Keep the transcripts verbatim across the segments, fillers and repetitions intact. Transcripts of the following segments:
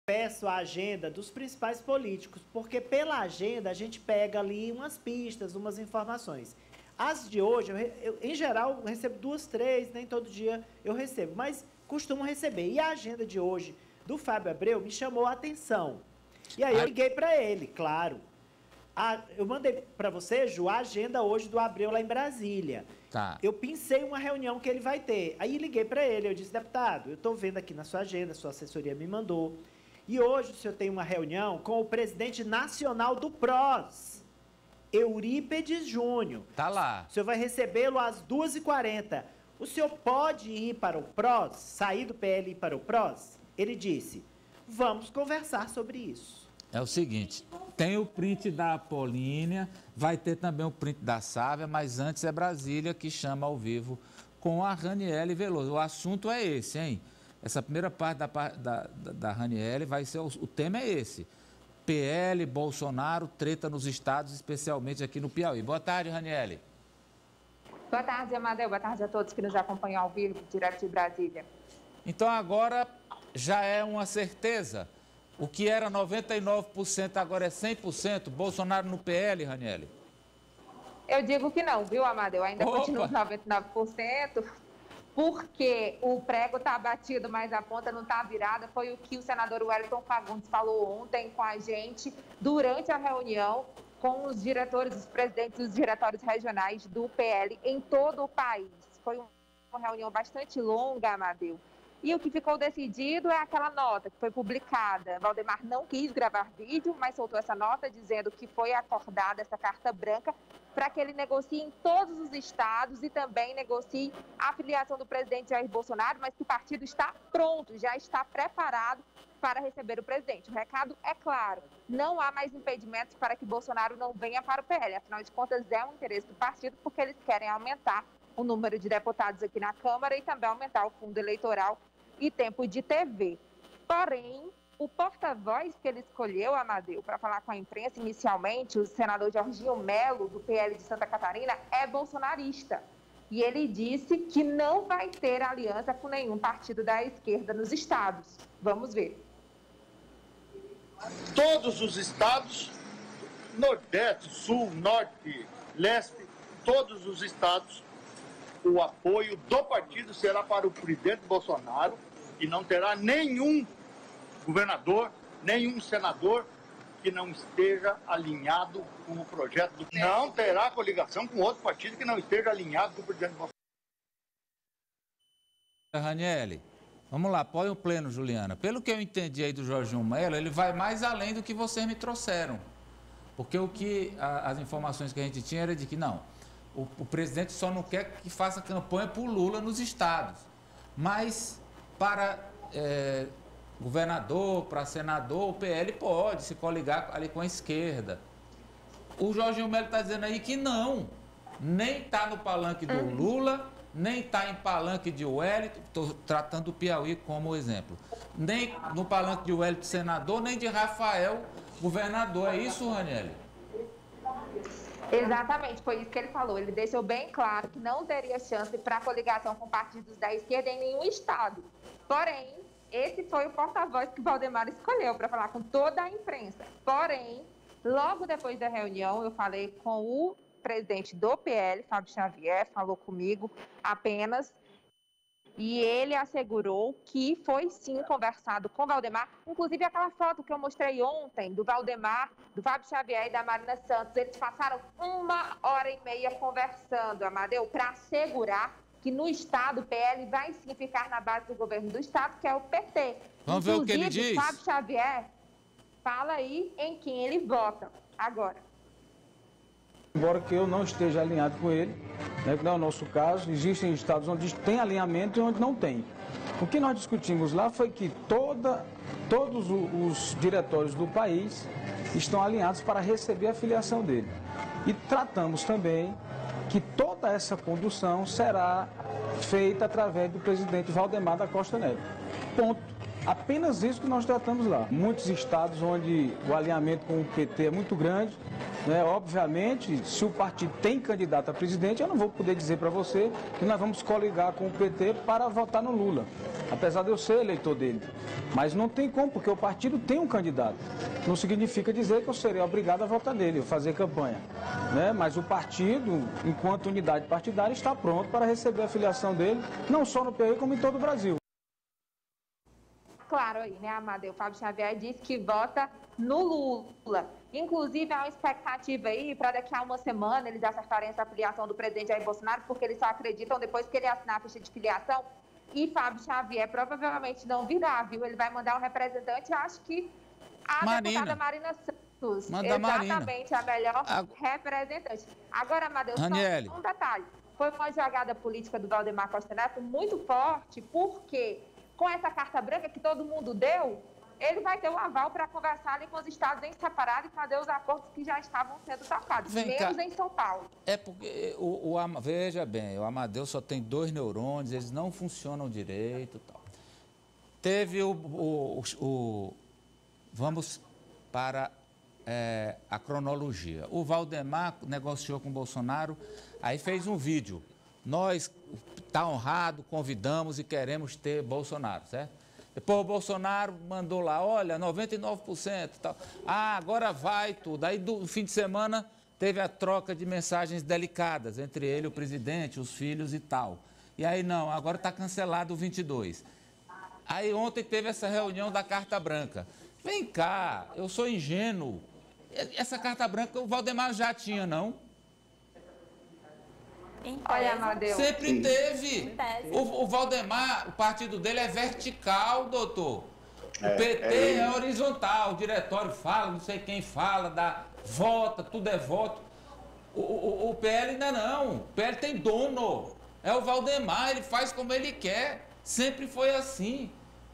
peço a agenda dos principais políticos, porque pela agenda a gente pega ali umas pistas, umas informações. As de hoje, eu, eu, em geral, eu recebo duas, três, nem todo dia eu recebo, mas costumo receber. E a agenda de hoje do Fábio Abreu me chamou a atenção. E aí eu liguei para ele, claro. A, eu mandei para você, Ju, a agenda hoje do Abreu lá em Brasília. Tá. Eu pensei uma reunião que ele vai ter. Aí liguei para ele, eu disse, deputado, eu estou vendo aqui na sua agenda, sua assessoria me mandou. E hoje o senhor tem uma reunião com o presidente nacional do P R O S, Eurípedes Júnior. Tá lá. O senhor vai recebê-lo às duas e quarenta. O senhor pode ir para o P R O S, sair do P L e ir para o P R O S? Ele disse, vamos conversar sobre isso. É o seguinte, tem o print da Apolínia, vai ter também o print da Sávia, mas antes é Brasília que chama ao vivo com a Raniele Veloso. O assunto é esse, hein? Essa primeira parte da, da, da Raniele vai ser, o, o tema é esse. P L, Bolsonaro, treta nos estados, especialmente aqui no Piauí. Boa tarde, Raniele. Boa tarde, Amadeu. Boa tarde a todos que nos acompanham ao vivo, direto de Brasília. Então agora já é uma certeza. O que era noventa e nove por cento agora é cem por cento. Bolsonaro no P L, Raniele? Eu digo que não, viu, Amadeu? Ainda Opa. continua noventa e nove por cento, porque o prego está batido, mas a ponta não está virada. Foi o que o senador Wellington Fagundes falou ontem com a gente, durante a reunião com os diretores, os presidentes dos diretórios regionais do P L em todo o país. Foi uma reunião bastante longa, Amadeu. E o que ficou decidido é aquela nota que foi publicada. Valdemar não quis gravar vídeo, mas soltou essa nota dizendo que foi acordada essa carta branca para que ele negocie em todos os estados e também negocie a filiação do presidente Jair Bolsonaro, mas que o partido está pronto, já está preparado para receber o presidente. O recado é claro, não há mais impedimentos para que Bolsonaro não venha para o P L. Afinal de contas, é um interesse do partido porque eles querem aumentar o número de deputados aqui na Câmara e também aumentar o fundo eleitoral e tempo de T V. Porém, o porta-voz que ele escolheu, Amadeu, para falar com a imprensa inicialmente, o senador Jorginho Melo, do P L de Santa Catarina, é bolsonarista. E ele disse que não vai ter aliança com nenhum partido da esquerda nos estados. Vamos ver. Todos os estados, Nordeste, Sul, Norte, Leste, todos os estados, o apoio do partido será para o presidente Bolsonaro e não terá nenhum governador, nenhum senador que não esteja alinhado com o projeto do... Não terá coligação com outro partido que não esteja alinhado com o presidente Bolsonaro. Raniele, vamos lá, põe o pleno, Juliana. Pelo que eu entendi aí do Jorginho Melo, ele vai mais além do que vocês me trouxeram. Porque o que a, as informações que a gente tinha era de que não, o, o presidente só não quer que faça campanha por Lula nos estados. Mas para é, governador, para senador, o P L pode se coligar ali com a esquerda. O Jorginho Melo está dizendo aí que não, nem está no palanque do Lula, nem está em palanque de Wellington, estou tratando o Piauí como exemplo, nem no palanque de Wellington senador, nem de Rafael governador. É isso, Raniele? Exatamente, foi isso que ele falou. Ele deixou bem claro que não teria chance para coligação com partidos da esquerda em nenhum estado. Porém, esse foi o porta-voz que o Valdemar escolheu para falar com toda a imprensa. Porém, logo depois da reunião, eu falei com o presidente do P L, Fábio Xavier, falou comigo apenas, e ele assegurou que foi sim conversado com o Valdemar, inclusive aquela foto que eu mostrei ontem do Valdemar, do Fábio Xavier e da Marina Santos, eles passaram uma hora e meia conversando, Amadeu, para assegurar que no estado o P L vai sim ficar na base do governo do estado, que é o P T. Vamos ver o que ele diz. Fábio Xavier fala aí em quem ele vota agora. Embora que eu não esteja alinhado com ele, né, que não é o nosso caso, existem estados onde tem alinhamento e onde não tem. O que nós discutimos lá foi que toda, todos os diretórios do país estão alinhados para receber a filiação dele. E tratamos também que toda essa condução será feita através do presidente Valdemar da Costa Neto. Ponto. Apenas isso que nós tratamos lá. Muitos estados onde o alinhamento com o P T é muito grande, né? Obviamente, se o partido tem candidato a presidente, eu não vou poder dizer para você que nós vamos coligar com o P T para votar no Lula. apesar de eu ser eleitor dele. Mas não tem como, porque o partido tem um candidato. Não significa dizer que eu serei obrigado a votar nele, a fazer campanha. Né? Mas o partido, enquanto unidade partidária, está pronto para receber a filiação dele, não só no Piauí, como em todo o Brasil. Claro aí, né, Amadeu? O Fábio Xavier disse que vota no Lula. Inclusive, há uma expectativa aí para daqui a uma semana eles acertarem essa filiação do presidente Jair Bolsonaro, porque eles só acreditam depois que ele assinar a ficha de filiação. E Fábio Xavier provavelmente não virá, viu? Ele vai mandar um representante, acho que a Marina. deputada Marina Santos. Manda Exatamente, Marina. a melhor A... representante. Agora, Amadeu, Raniele. só um detalhe. Foi uma jogada política do Valdemar Costa Neto muito forte, porque com essa carta branca que todo mundo deu, ele vai ter o aval para conversar ali com os estados em separado e fazer os acordos que já estavam sendo tocados, Vem menos cá. em São Paulo. É porque, o, o, veja bem, o Amadeu só tem dois neurônios, eles não funcionam direito e tal. Teve o, o, o, o... Vamos para é, a cronologia. O Valdemar negociou com o Bolsonaro, aí fez um vídeo. Nós, tá honrado, convidamos e queremos ter Bolsonaro, certo? Depois o Bolsonaro mandou lá, olha, noventa e nove por cento e tal. Ah, agora vai tudo. Aí, do fim de semana, teve a troca de mensagens delicadas entre ele, o presidente, os filhos e tal. E aí, não, agora está cancelado o vinte e dois. Aí, ontem teve essa reunião da Carta Branca. Vem cá, eu sou ingênuo. Essa Carta Branca o Valdemar já tinha, não? Olha, Amadeu. Sempre teve. O, o Valdemar, o partido dele é vertical, doutor. O É, P T é, é horizontal. O diretório fala, não sei quem fala, dá, vota, tudo é voto. O, o, o P L ainda não. O P L tem dono. É o Valdemar, ele faz como ele quer. Sempre foi assim.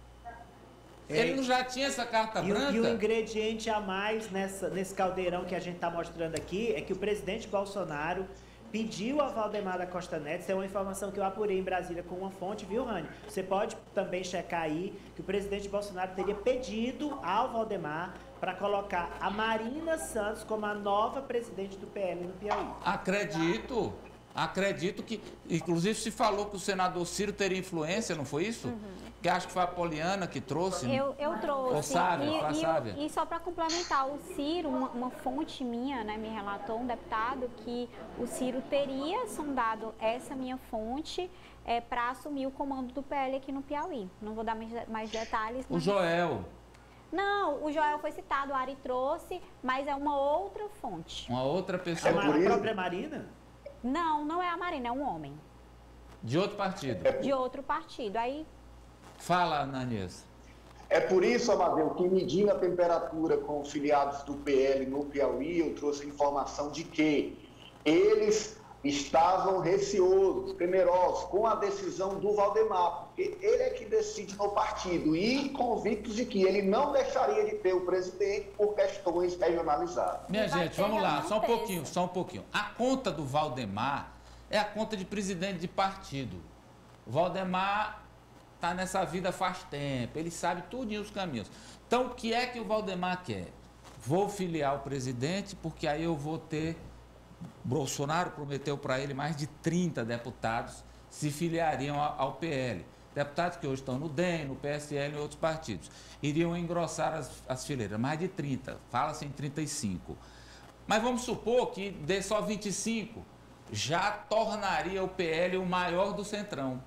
É. Ele não já tinha essa carta E, branca? o- e o ingrediente a mais nessa, nesse caldeirão que a gente está mostrando aqui é que o presidente Bolsonaro pediu a Valdemar da Costa Neto, isso é uma informação que eu apurei em Brasília com uma fonte, viu, Rani? Você pode também checar aí que o presidente Bolsonaro teria pedido ao Valdemar para colocar a Marina Santos como a nova presidente do P L no Piauí. Acredito. Acredito que, inclusive, se falou que o senador Ciro teria influência, não foi isso? Uhum. Que acho que foi a Poliana que trouxe. Eu, eu trouxe. Ô, Sávia, e, fala, e, Sávia. e só para complementar, o Ciro, uma, uma fonte minha, né, me relatou, um deputado, que o Ciro teria sondado essa minha fonte é, para assumir o comando do P L aqui no Piauí. Não vou dar mais, mais detalhes. O mas... Joel. Não, o Joel foi citado, o Ari trouxe, mas é uma outra fonte. Uma outra pessoa. A, Ma- por a isso- própria Marina? Não, não é a Marina, é um homem. De outro partido. De outro partido. Aí, Fala, Ananias. É por isso, Amadeu, que medindo a temperatura com os filiados do P L no Piauí, eu trouxe a informação de que eles estavam receosos, temerosos com a decisão do Valdemar, porque ele é que decide no partido e convictos de que ele não deixaria de ter o presidente por questões regionalizadas. Minha E vai gente, ter vamos lá, reunião só um terça. pouquinho, só um pouquinho. A conta do Valdemar é a conta de presidente de partido. O Valdemar está nessa vida faz tempo, ele sabe tudinho os caminhos. Então, o que é que o Valdemar quer? Vou filiar o presidente, porque aí eu vou ter... Bolsonaro prometeu para ele mais de trinta deputados se filiariam ao, ao P L. Deputados que hoje estão no D E M, no P S L e em outros partidos. Iriam engrossar as, as fileiras, mais de trinta, fala-se em trinta e cinco. Mas vamos supor que dê só vinte e cinco, já tornaria o P L o maior do Centrão.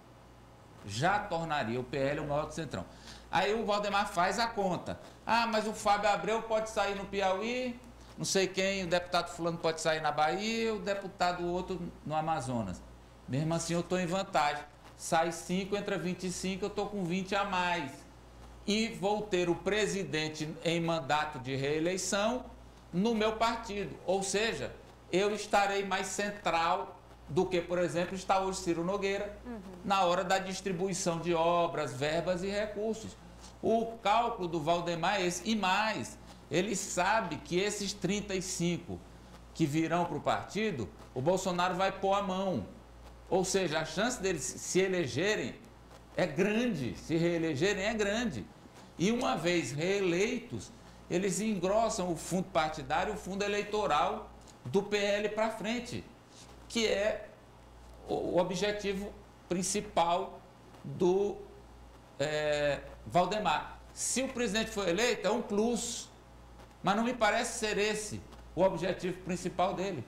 Já tornaria o P L o maior do Centrão. Aí o Valdemar faz a conta. Ah, mas o Fábio Abreu pode sair no Piauí, não sei quem, o deputado fulano pode sair na Bahia, o deputado outro no Amazonas. Mesmo assim eu estou em vantagem. Sai cinco, entra vinte e cinco, eu estou com vinte a mais. E vou ter o presidente em mandato de reeleição no meu partido. Ou seja, eu estarei mais central do que, por exemplo, está hoje Ciro Nogueira, uhum. na hora da distribuição de obras, verbas e recursos. O cálculo do Valdemar é esse. E mais, ele sabe que esses trinta e cinco que virão para o partido, o Bolsonaro vai pôr a mão. Ou seja, a chance deles se elegerem é grande, se reelegerem é grande. E uma vez reeleitos, eles engrossam o fundo partidário, o fundo eleitoral do P L para frente, que é o objetivo principal do é, Valdemar. Se o presidente for eleito, é um plus. Mas não me parece ser esse o objetivo principal dele.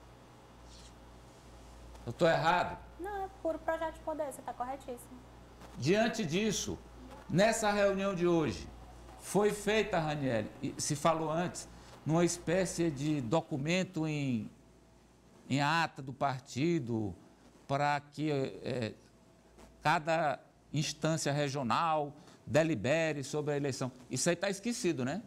Eu estou errado? Não, é puro projeto de poder, você está corretíssimo. Diante disso, nessa reunião de hoje, foi feita, Ranieri, se falou antes, numa espécie de documento em, em ata do partido, para que é, cada instância regional delibere sobre a eleição. Isso aí está esquecido, né?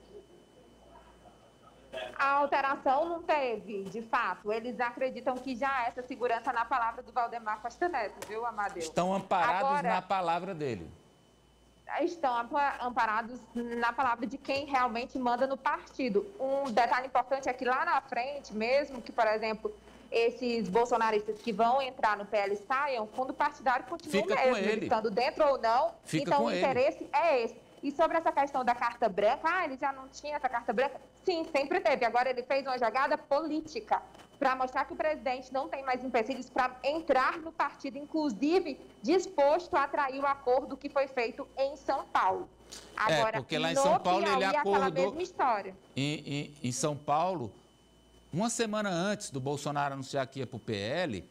A alteração não teve, de fato. Eles acreditam que já há essa segurança na palavra do Valdemar Costa Neto, viu, Amadeu? Estão amparados Agora, na palavra dele. Estão amparados na palavra de quem realmente manda no partido. Um detalhe importante é que lá na frente, mesmo que, por exemplo, esses bolsonaristas que vão entrar no P L saiam, o fundo partidário continua Fica mesmo, com ele. estando dentro ou não. Fica então, com o ele. interesse é esse. E sobre essa questão da carta branca, ah, ele já não tinha essa carta branca? Sim, sempre teve. Agora ele fez uma jogada política para mostrar que o presidente não tem mais empecilhos para entrar no partido, inclusive disposto a atrair o acordo que foi feito em São Paulo. é, Agora, porque lá em no São Paulo Piauí, ele é aquela acordou... mesma história. Em, em, em São Paulo, uma semana antes do Bolsonaro anunciar que ia para o P L,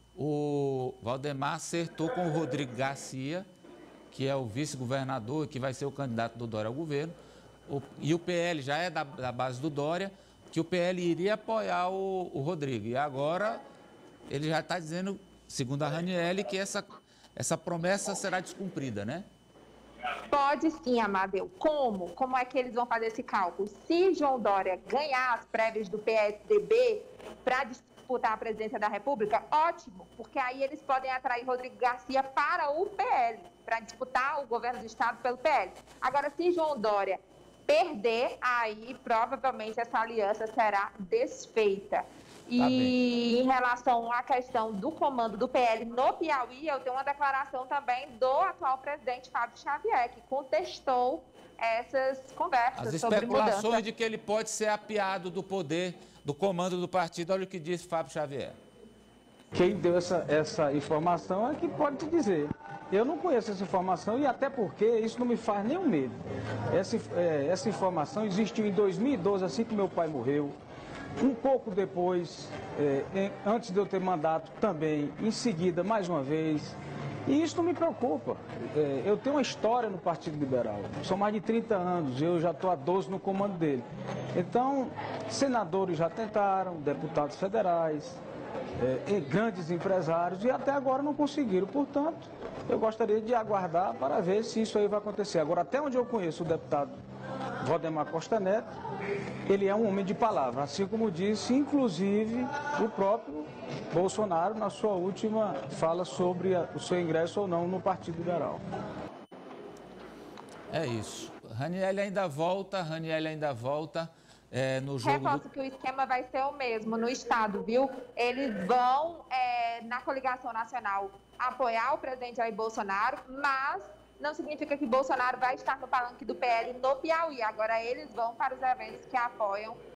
o Valdemar acertou com o Rodrigo Garcia, que é o vice-governador e que vai ser o candidato do Dória ao governo, o, e o P L já é da, da base do Dória, que o P L iria apoiar o, o Rodrigo. E agora ele já está dizendo, segundo a Ranieri, que essa, essa promessa será descumprida, né? Pode sim, Amadeu. Como? Como é que eles vão fazer esse cálculo? Se João Dória ganhar as prévias do P S D B para disputar a presidência da República, ótimo, porque aí eles podem atrair Rodrigo Garcia para o P L, para disputar o governo do Estado pelo P L. Agora, se João Dória perder, aí provavelmente essa aliança será desfeita. E em relação à questão do comando do P L no Piauí, eu tenho uma declaração também do atual presidente Fábio Xavier, que contestou essas conversas As sobre mudança. especulações de que ele pode ser apiado do poder, do comando do partido. Olha o que disse Fábio Xavier. Quem deu essa, essa informação é que pode te dizer. Eu não conheço essa informação e até porque isso não me faz nenhum medo. Essa, é, essa informação existiu em dois mil e doze, assim que meu pai morreu. Um pouco depois, é, em, antes de eu ter mandato também, em seguida, mais uma vez. E isso não me preocupa. É, eu tenho uma história no Partido Liberal. São mais de trinta anos, eu já estou há doze no comando dele. Então, senadores já tentaram, deputados federais, é, e grandes empresários, e até agora não conseguiram. Portanto, eu gostaria de aguardar para ver se isso aí vai acontecer. Agora, até onde eu conheço o deputado Valdemar Costa Neto, ele é um homem de palavra, assim como disse, inclusive, o próprio Bolsonaro na sua última fala sobre a, o seu ingresso ou não no Partido Liberal. É isso. Ranieri ainda volta, Ranieri ainda volta é, no jogo... Reforço do... que o esquema vai ser o mesmo no Estado, viu? Eles vão, é, na coligação nacional, apoiar o presidente Jair Bolsonaro, mas não significa que Bolsonaro vai estar no palanque do P L no Piauí. Agora eles vão para os eventos que apoiam